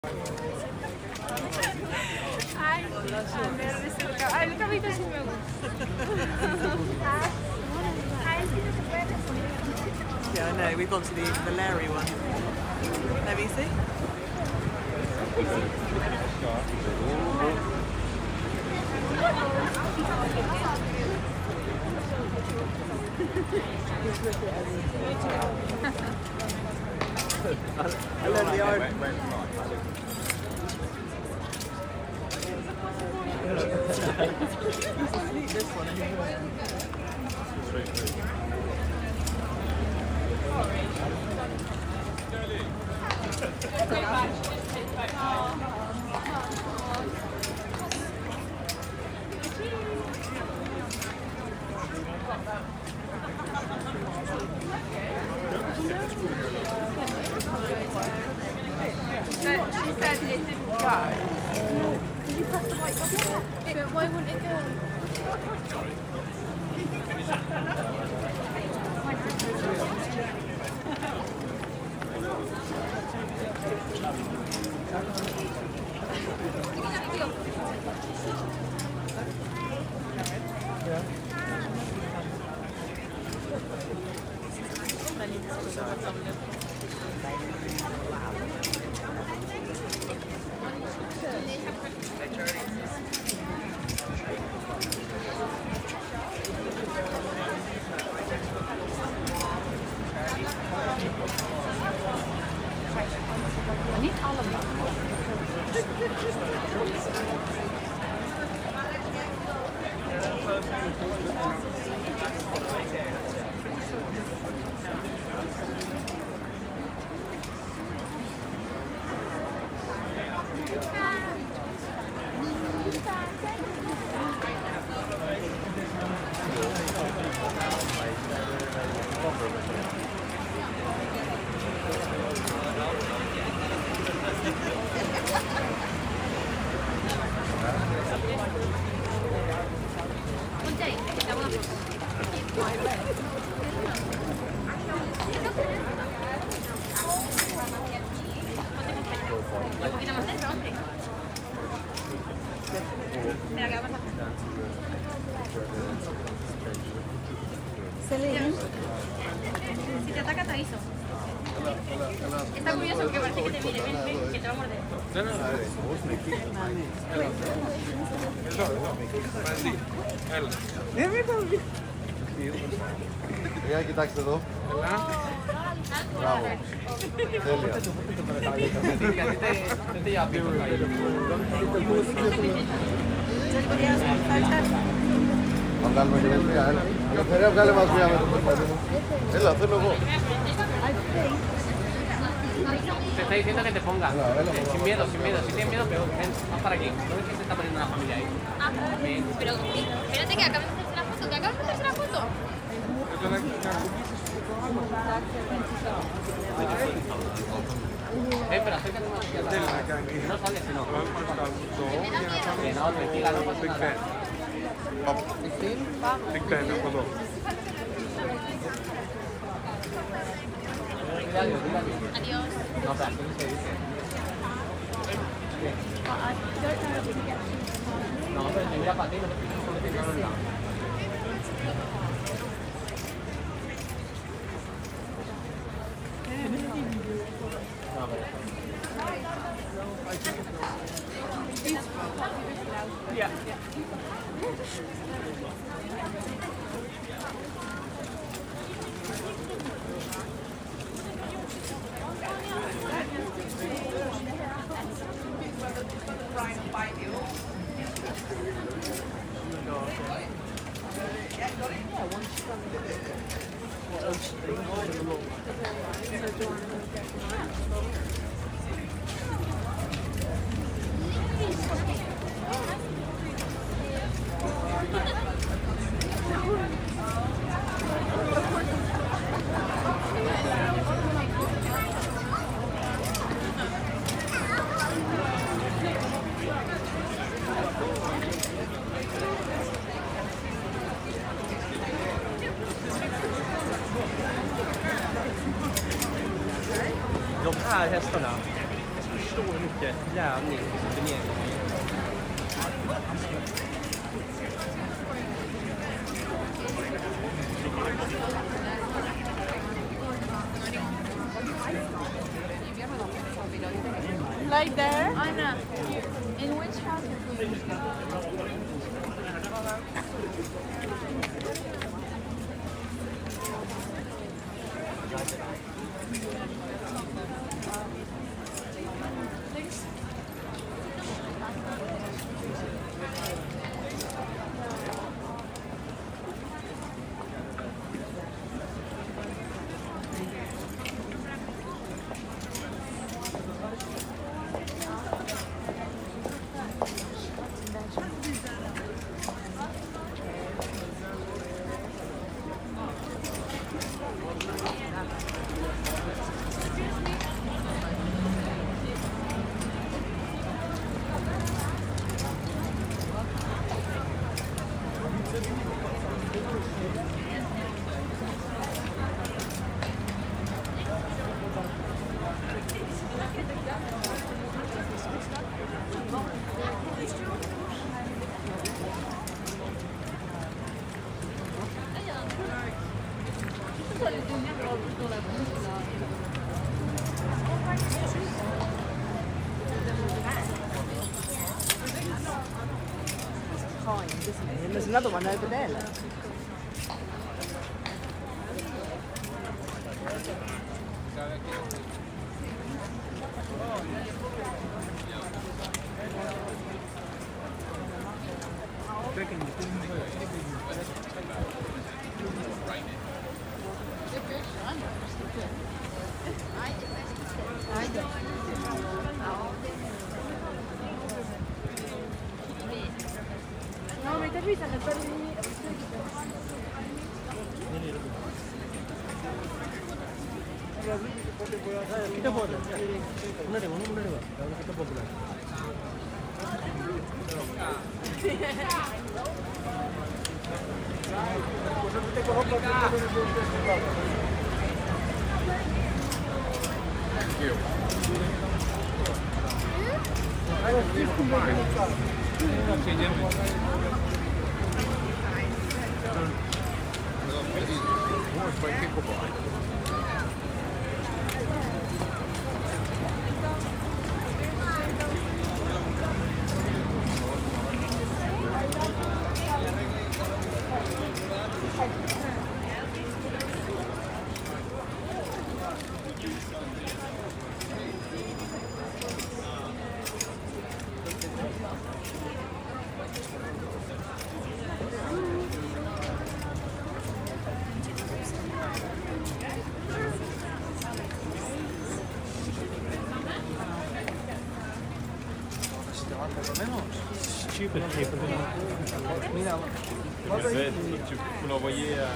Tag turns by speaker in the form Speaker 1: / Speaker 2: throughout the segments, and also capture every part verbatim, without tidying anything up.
Speaker 1: Ai, adoro esse lugar. Ai, ele também tá assim, meu.
Speaker 2: Yeah, I know. We've gone to the, the Larry one. Have you seen? I love the art. This one. She said it didn't go. Did you press the white button? But why wouldn't it go? Niet allemaal.
Speaker 3: Selene.
Speaker 1: Si te ataca, te aviso. Está curioso porque parece que te mire. Ven, ven, que te va a morder.
Speaker 4: No, no,
Speaker 5: Για κοιτάξτε εδώ. Μπράβο. Τέλεια. Θα βγάλουμε και μία, έλα. Ελευθερία, βγάλε μας μία με το παιδί μου. Έλα, θέλω εγώ.
Speaker 4: Te está diciendo que te pongas. Sin miedo, sin miedo. Si tienes miedo, peor. Ven, vas para aquí. No ves que se está poniendo una familia ahí.
Speaker 1: Ah, pero espérate que acabamos de hacer la foto. ¿Que acabamos de hacer la foto?
Speaker 4: Eh, pero acércate más aquí a la... No sales, si no. Que no, tranquila, no pasa nada.
Speaker 5: Big Ben, no puedo.
Speaker 1: Adiós.
Speaker 4: No, pero así se dice. No, pero te mira para ti, no te pides por ti, no, no. Yeah.
Speaker 2: De här hästarna, jag förstår inte.
Speaker 4: Ok, là, on est venu.
Speaker 2: Like there?
Speaker 1: Anna, in which house?
Speaker 2: There's another one over there. Look.
Speaker 1: Non, mais t'as vu, ça n'a pas de limite.
Speaker 4: Stupid people. Mira, tu peux l'envoyer à...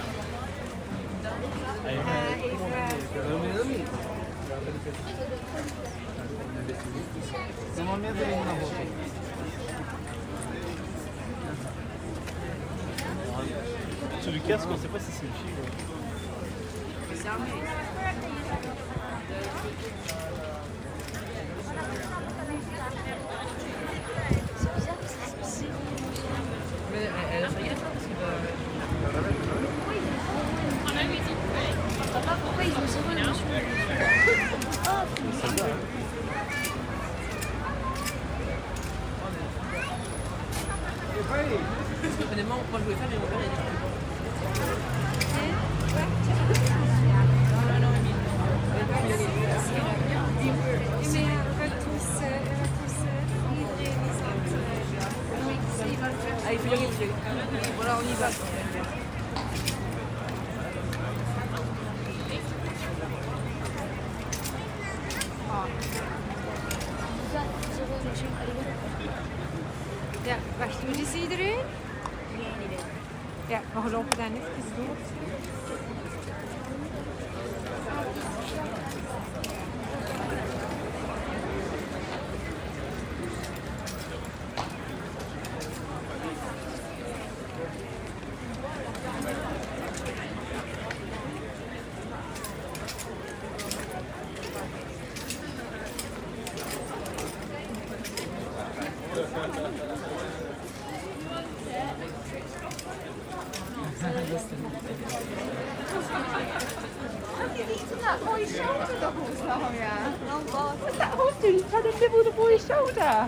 Speaker 4: Sur le casque, on ne sait pas si c'est une fille.
Speaker 2: C'est armé. Mais elle a rien parce que...
Speaker 1: On a vu ici. Papa, pourquoi ils ont sauvé le monsieur?
Speaker 2: Honnêtement, moi je voulais faire, mais mon père il dit. Ah, il faut y aller, il faut y aller. Voilà, on y va.
Speaker 6: Ja, wacht, hoe is iedereen? Ja, we lopen daar net door.
Speaker 2: Have you eaten that boy's shoulder the whole time, yeah? Oh God. What's that horse doing? He's trying to nibble the boy's shoulder.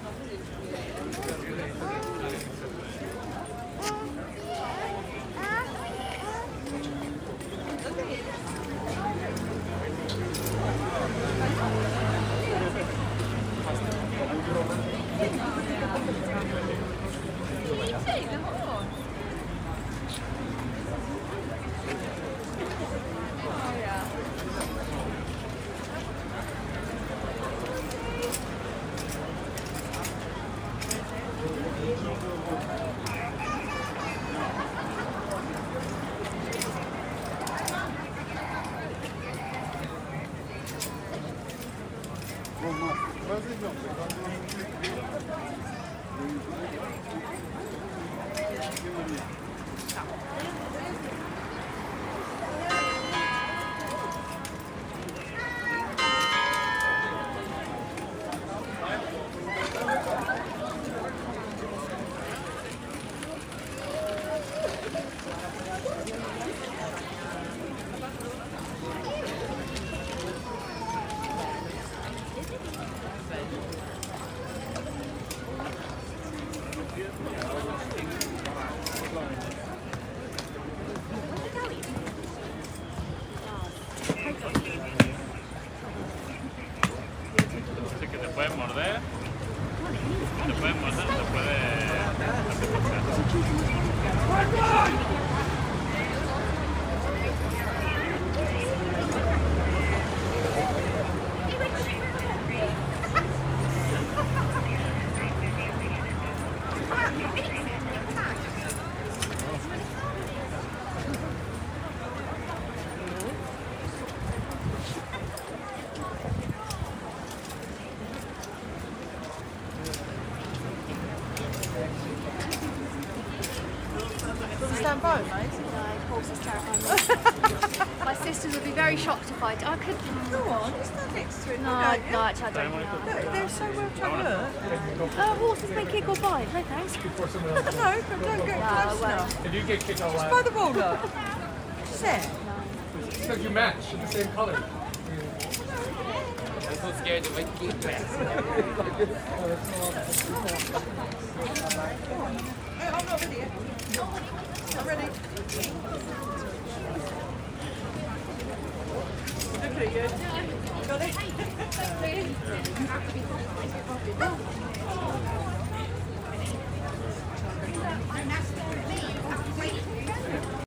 Speaker 6: Stand by, mate.
Speaker 1: No, horse is terrifying. My sisters would be very shocked if I. I could.
Speaker 6: Go on, stand next to it.
Speaker 1: No,
Speaker 6: don't you?
Speaker 1: no, actually, I don't know.
Speaker 6: Look, they're so well trained.
Speaker 1: Uh, horses may kick or bite. No thanks.
Speaker 6: No, but don't get
Speaker 1: No,
Speaker 6: close
Speaker 1: well.
Speaker 6: enough.
Speaker 4: Did you get kicked out?
Speaker 6: Just by the wall, look. Set.
Speaker 4: It's like you match in the same color. I'm so scared to make kick back.
Speaker 6: I'm not ready yet. I'm ready. Look at you. Got it?